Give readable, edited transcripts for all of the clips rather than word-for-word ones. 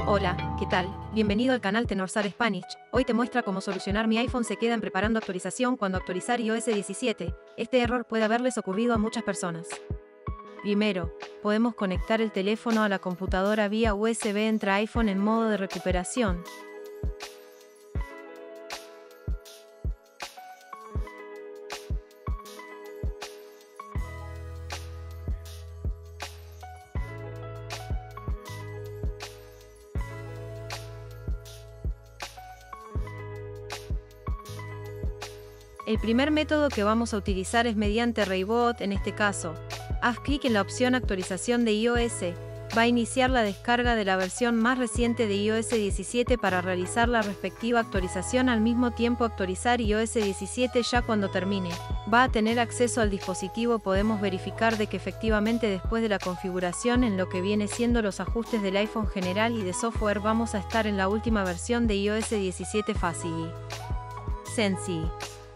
Hola, ¿qué tal? Bienvenido al canal Tenorsar Spanish. Hoy te muestra cómo solucionar mi iPhone se queda en preparando actualización cuando actualizar iOS 17. Este error puede haberles ocurrido a muchas personas. Primero, podemos conectar el teléfono a la computadora vía USB. Entra iPhone en modo de recuperación. El primer método que vamos a utilizar es mediante Reboot. En este caso, haz clic en la opción actualización de iOS. Va a iniciar la descarga de la versión más reciente de iOS 17 para realizar la respectiva actualización. Al mismo tiempo actualizar iOS 17. Ya cuando termine, va a tener acceso al dispositivo. Podemos verificar de que efectivamente después de la configuración en lo que viene siendo los ajustes del iPhone general y de software vamos a estar en la última versión de iOS 17 fácil y sencillo.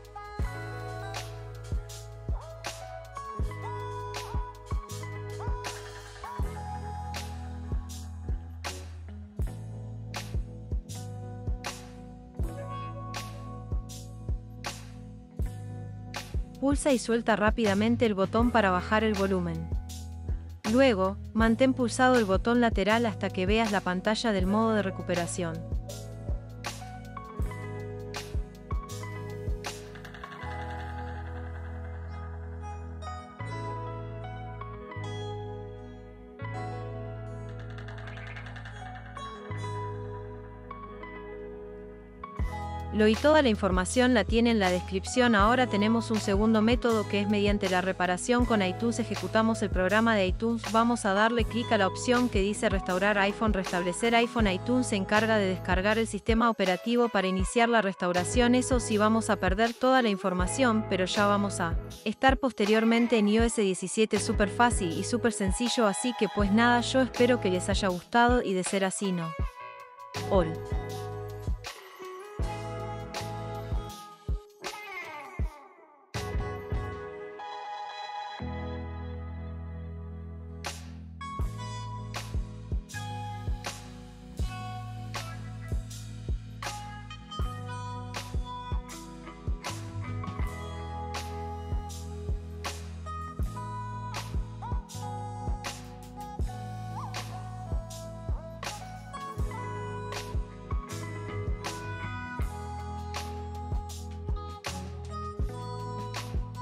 Pulsa y suelta rápidamente el botón para bajar el volumen. Luego, mantén pulsado el botón lateral hasta que veas la pantalla del modo de recuperación. Y toda la información la tiene en la descripción. Ahora tenemos un segundo método que es mediante la reparación con iTunes. Ejecutamos el programa de iTunes. Vamos a darle clic a la opción que dice restaurar iPhone, restablecer iPhone. iTunes se encarga de descargar el sistema operativo para iniciar la restauración. Eso sí, vamos a perder toda la información, pero ya vamos a estar posteriormente en iOS 17. Súper fácil y súper sencillo, así que pues nada, yo espero que les haya gustado y de ser así no. All.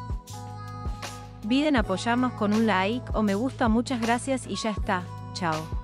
Piden apoyarnos con un like o me gusta. Muchas gracias y ya está. Chao.